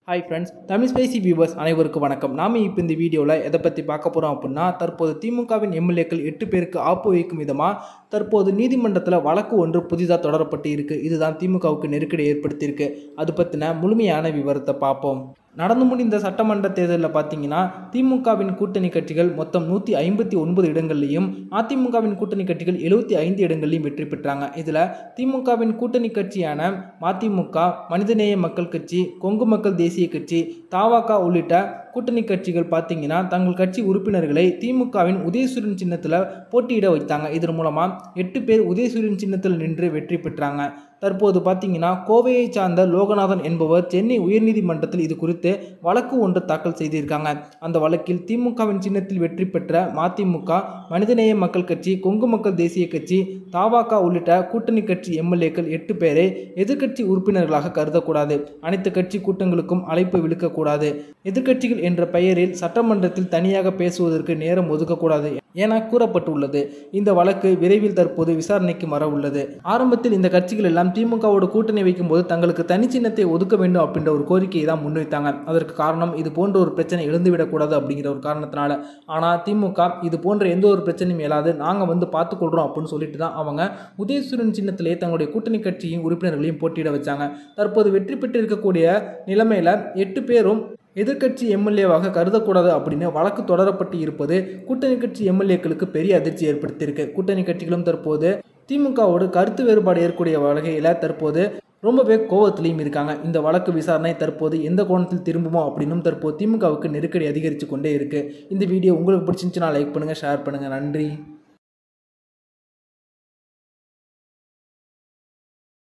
Hi friends, Tamil spicy viewers அனைவருக்கும் வணக்கம். நாம் இப்போ இந்த வீடியோவில் எதை பற்றி பார்க்க போகிறோம் அப்படின்னா, தற்போது திமுகவின் எம்எல்ஏக்கள் 8 பேருக்கு ஆப்பு வைக்கும் விதமாக தற்போது நீதிமன்றத்தில் வழக்கு ஒன்று புதிதாக தொடரப்பட்டு இருக்குது. இதுதான் திமுகவுக்கு நெருக்கடி ஏற்படுத்தியிருக்கு. அது பற்றின முழுமையான விவரத்தை பார்ப்போம். நடந்து முடிந்த சட்டமன்ற தேர்தலில் பார்த்தீங்கன்னா, திமுகவின் கூட்டணி கட்சிகள் மொத்தம் 159 இடங்கள்லையும், அதிமுகவின் கூட்டணி கட்சிகள் 75 இடங்கள்லையும் வெற்றி பெற்றாங்க. இதில் திமுகவின் கூட்டணி கட்சியான மதிமுக, மனிதநேய மக்கள் கட்சி, கொங்கு மக்கள் தேசிய கட்சி, தவாக உள்ளிட்ட கூட்டணி கட்சிகள் பார்த்தீங்கன்னா தங்கள் கட்சி உறுப்பினர்களை திமுகவின் உதயசூரியன் சின்னத்தில் போட்டியிட வைத்தாங்க. இதன் மூலமாக 8 பேர் உதயசூரியன் சின்னத்தில் நின்று வெற்றி பெற்றாங்க. தற்போது பார்த்தீங்கன்னா கோவையை சார்ந்த லோகநாதன் என்பவர் சென்னை உயர்நீதிமன்றத்தில் இது குறித்து வழக்கு ஒன்று தாக்கல் செய்திருக்காங்க. அந்த வழக்கில் திமுகவின் சின்னத்தில் வெற்றி பெற்ற மதிமுக, மனிதநேய மக்கள் கட்சி, கொங்கு மக்கள் தேசிய கட்சி, தவாக உள்ளிட்ட கூட்டணி கட்சி எம்எல்ஏக்கள் 8 பேரை எதிர்க்கட்சி உறுப்பினர்களாக கருதக்கூடாது, அனைத்து கட்சி கூட்டங்களுக்கும் அழைப்பு விடுக்கக்கூடாது, எதிர்க்கட்சிகள் என்ற பெயரில் சட்டமன்றத்தில் தனியாக பேசுவதற்கு நேரம் ஒதுக்கக்கூடாது என கூறப்பட்டுள்ளது. இந்த வழக்கு விரைவில் தற்போது விசாரணைக்கு வர உள்ளது. ஆரம்பத்தில் இந்த கட்சிகள் எல்லாம் திமுகவோட கூட்டணி வைக்கும் போது தங்களுக்கு தனி சின்னத்தை ஒதுக்க வேண்டும் அப்படின்ற ஒரு கோரிக்கையை தான் முன்வைத்தாங்க. அதற்கு காரணம் இது போன்ற ஒரு பிரச்சனை எழுந்துவிடக்கூடாது அப்படிங்கிற ஒரு காரணத்தினால. ஆனால் திமுக இது போன்ற எந்த ஒரு பிரச்சனையும் இல்லாது நாங்கள் பார்த்துக்கொள்கிறோம் அப்படின்னு சொல்லிட்டு தான் அவங்க உதயசூரியன் சின்னத்திலே தங்களுடைய கூட்டணி கட்சியின் உறுப்பினர்களையும் போட்டியிட வச்சாங்க. தற்போது வெற்றி பெற்று இருக்கக்கூடிய நிலைமையில 8 பேரும் எதிர்க்கட்சி எம்எல்ஏவாக கருதக்கூடாது அப்படின்னு வழக்கு தொடரப்பட்டு இருப்பது கூட்டணி கட்சி எம்எல்ஏக்களுக்கு பெரிய அதிர்ச்சி ஏற்படுத்தியிருக்கு. கூட்டணி கட்சிகளும் தற்போது திமுகவோடு கருத்து வேறுபாடு ஏற்படக்கூடிய வகையில் தற்போது ரொம்பவே கோவத்திலையும் இருக்காங்க. இந்த வழக்கு விசாரணை தற்போது எந்த கோணத்தில் திரும்புமோ அப்படின்னும் தற்போது திமுகவுக்கு நெருக்கடி அதிகரித்து கொண்டே இருக்கு. இந்த வீடியோ உங்களுக்கு பிடிச்சிருந்துச்சுன்னா லைக் பண்ணுங்கள், ஷேர் பண்ணுங்கள். நன்றி.